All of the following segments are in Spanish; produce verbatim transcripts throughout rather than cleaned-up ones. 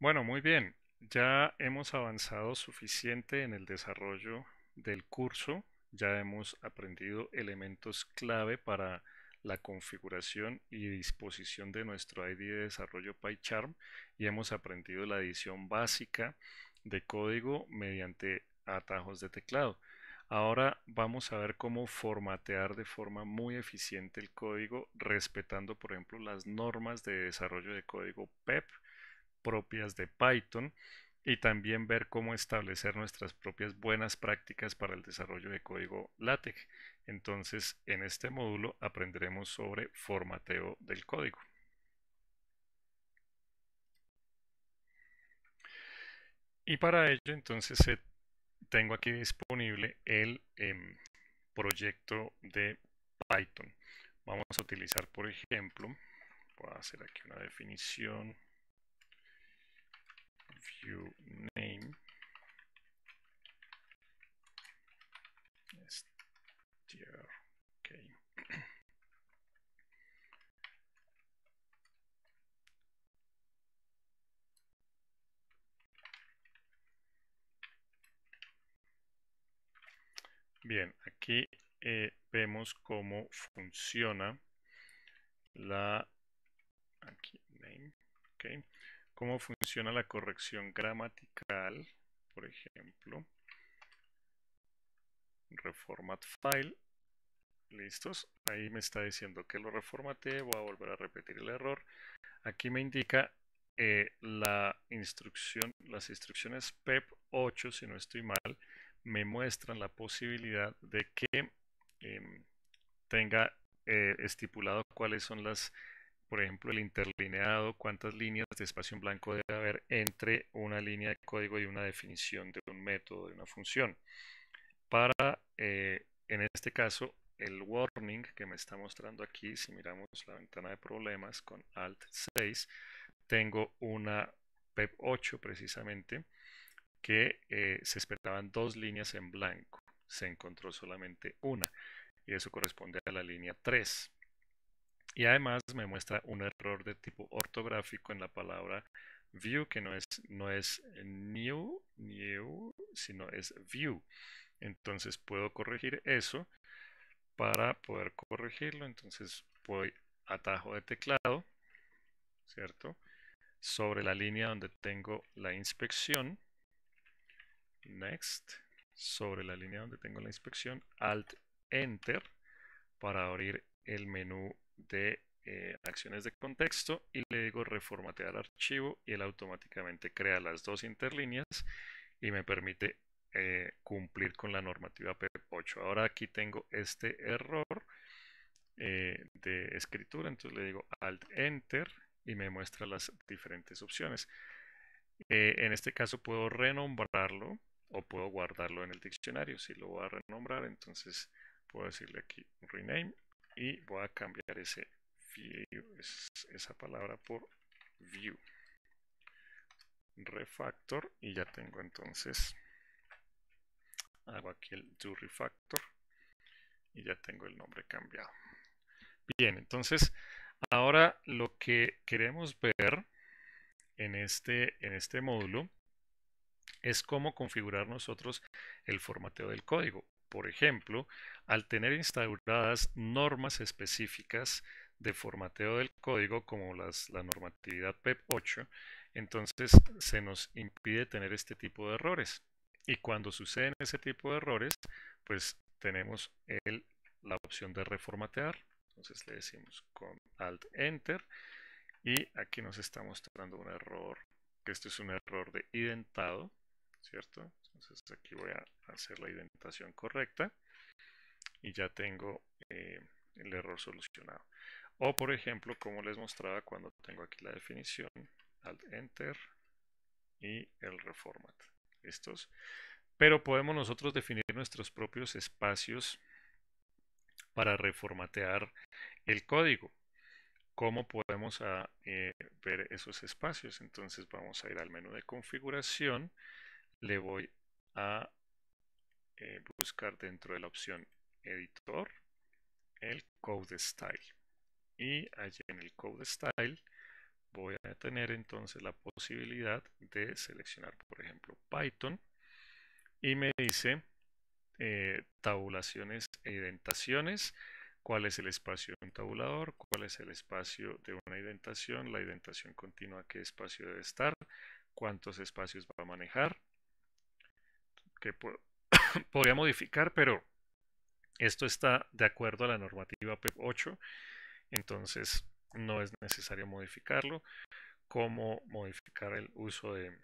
Bueno, muy bien. Ya hemos avanzado suficiente en el desarrollo del curso. Ya hemos aprendido elementos clave para la configuración y disposición de nuestro I D de desarrollo PyCharm y hemos aprendido la edición básica de código mediante atajos de teclado. Ahora vamos a ver cómo formatear de forma muy eficiente el código respetando, por ejemplo, las normas de desarrollo de código P E P propias de Python y también ver cómo establecer nuestras propias buenas prácticas para el desarrollo de código LaTeX. Entonces, en este módulo aprenderemos sobre formateo del código. Y para ello, entonces, eh, tengo aquí disponible el eh, proyecto de Python. Vamos a utilizar, por ejemplo, voy a hacer aquí una definición, view name, str, okay. Bien, aquí eh, vemos cómo funciona la, aquí, name, okay, cómo funciona la corrección gramatical, por ejemplo, reformat file, listos, ahí me está diciendo que lo reformateé, voy a volver a repetir el error, aquí me indica eh, la instrucción, las instrucciones P E P ocho, si no estoy mal, me muestran la posibilidad de que eh, tenga eh, estipulado cuáles son las, por ejemplo, el interlineado, cuántas líneas de espacio en blanco debe haber entre una línea de código y una definición de un método, de una función. Para, eh, en este caso, el warning que me está mostrando aquí, si miramos la ventana de problemas con Alt seis, tengo una P E P ocho precisamente, que eh, se esperaban dos líneas en blanco, se encontró solamente una y eso corresponde a la línea tres. Y además me muestra un error de tipo ortográfico en la palabra view, que no es, no es new, new, sino es view. Entonces puedo corregir eso. Para poder corregirlo, entonces voy atajo de teclado, ¿cierto? Sobre la línea donde tengo la inspección, next, sobre la línea donde tengo la inspección, alt, enter, para abrir el menú de eh, acciones de contexto y le digo reformatear archivo y él automáticamente crea las dos interlíneas y me permite eh, cumplir con la normativa P E P ocho. Ahora aquí tengo este error eh, de escritura, entonces le digo alt enter y me muestra las diferentes opciones. Eh, en este caso puedo renombrarlo o puedo guardarlo en el diccionario. Si lo voy a renombrar, entonces puedo decirle aquí rename y voy a cambiar ese view, esa palabra por view. Refactor y ya tengo entonces, hago aquí el do refactor y ya tengo el nombre cambiado. Bien, entonces ahora lo que queremos ver en este, en este módulo es cómo configurar nosotros el formateo del código. Por ejemplo, al tener instauradas normas específicas de formateo del código como las, la normatividad P E P ocho, entonces se nos impide tener este tipo de errores. Y cuando suceden ese tipo de errores, pues tenemos el, la opción de reformatear. Entonces le decimos con Alt Enter y aquí nos está mostrando un error, que esto es un error de identado, ¿cierto? Entonces aquí voy a hacer la indentación correcta y ya tengo eh, el error solucionado. O por ejemplo, como les mostraba cuando tengo aquí la definición, Alt Enter y el reformat. ¿Listos? Pero podemos nosotros definir nuestros propios espacios para reformatear el código. ¿Cómo podemos a, eh, ver esos espacios? Entonces vamos a ir al menú de configuración, le voy a eh, buscar dentro de la opción editor el code style y allí en el code style voy a tener entonces la posibilidad de seleccionar, por ejemplo, Python y me dice eh, tabulaciones e indentaciones, cuál es el espacio de un tabulador, cuál es el espacio de una indentación, la indentación continua, qué espacio debe estar, cuántos espacios va a manejar, que po podría modificar, pero esto está de acuerdo a la normativa P E P ocho, entonces no es necesario modificarlo. Cómo modificar el uso de,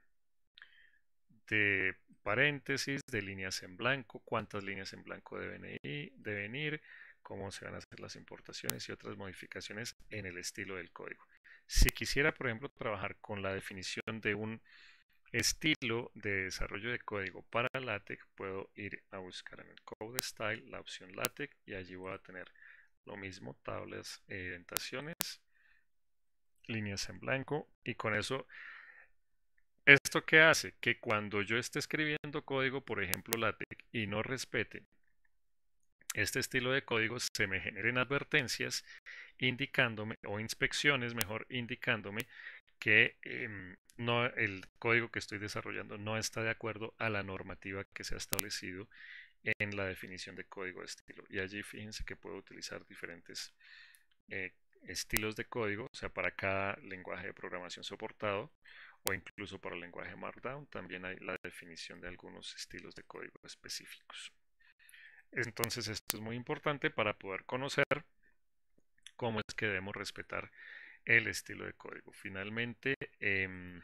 de paréntesis, de líneas en blanco, cuántas líneas en blanco deben ir, deben ir, cómo se van a hacer las importaciones y otras modificaciones en el estilo del código. Si quisiera, por ejemplo, trabajar con la definición de un estilo de desarrollo de código para LaTeX, puedo ir a buscar en el Code Style la opción LaTeX y allí voy a tener lo mismo, tablas e indentaciones, líneas en blanco, y con eso, ¿esto qué hace? Que cuando yo esté escribiendo código, por ejemplo LaTeX, y no respete este estilo de código, se me generen advertencias indicándome, o inspecciones mejor, indicándome que eh, no, el código que estoy desarrollando no está de acuerdo a la normativa que se ha establecido en la definición de código de estilo. Y allí fíjense que puedo utilizar diferentes eh, estilos de código, o sea, para cada lenguaje de programación soportado, o incluso para el lenguaje Markdown, también hay la definición de algunos estilos de código específicos. Entonces, esto es muy importante para poder conocer cómo es que debemos respetar el estilo de código. Finalmente, eh,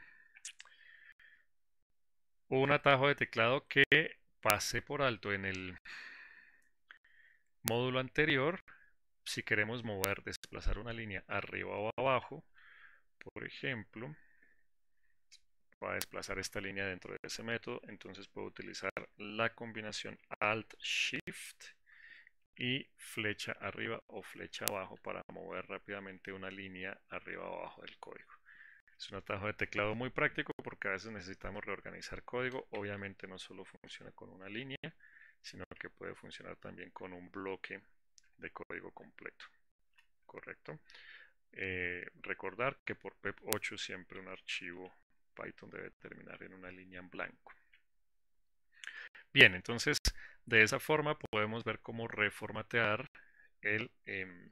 un atajo de teclado que pasé por alto en el módulo anterior. Si queremos mover, desplazar una línea arriba o abajo, por ejemplo, para desplazar esta línea dentro de ese método, entonces puedo utilizar la combinación Alt Shift y flecha arriba o flecha abajo para mover rápidamente una línea arriba o abajo del código. Es un atajo de teclado muy práctico porque a veces necesitamos reorganizar código. Obviamente no solo funciona con una línea, sino que puede funcionar también con un bloque de código completo. ¿Correcto? Eh, recordar que por P E P ocho siempre un archivo Python debe terminar en una línea en blanco. Bien, entonces de esa forma podemos ver cómo reformatear el, eh,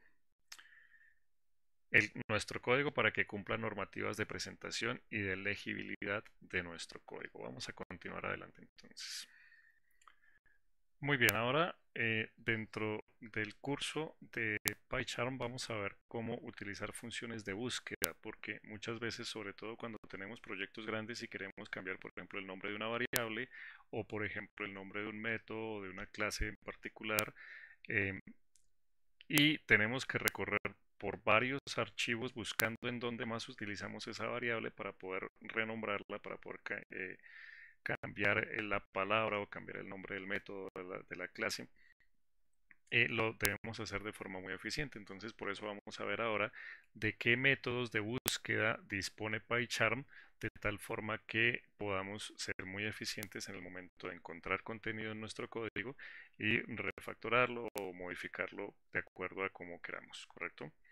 el, nuestro código para que cumpla normativas de presentación y de legibilidad de nuestro código. Vamos a continuar adelante entonces. Muy bien, ahora eh, dentro del curso de PyCharm vamos a ver cómo utilizar funciones de búsqueda, porque muchas veces, sobre todo cuando tenemos proyectos grandes y queremos cambiar, por ejemplo, el nombre de una variable o, por ejemplo, el nombre de un método o de una clase en particular, eh, y tenemos que recorrer por varios archivos buscando en dónde más utilizamos esa variable para poder renombrarla, para poder eh, cambiar la palabra o cambiar el nombre del método de la, de la clase, eh, lo debemos hacer de forma muy eficiente. Entonces, por eso vamos a ver ahora de qué métodos de búsqueda dispone PyCharm, de tal forma que podamos ser muy eficientes en el momento de encontrar contenido en nuestro código y refactorarlo o modificarlo de acuerdo a como queramos, ¿correcto?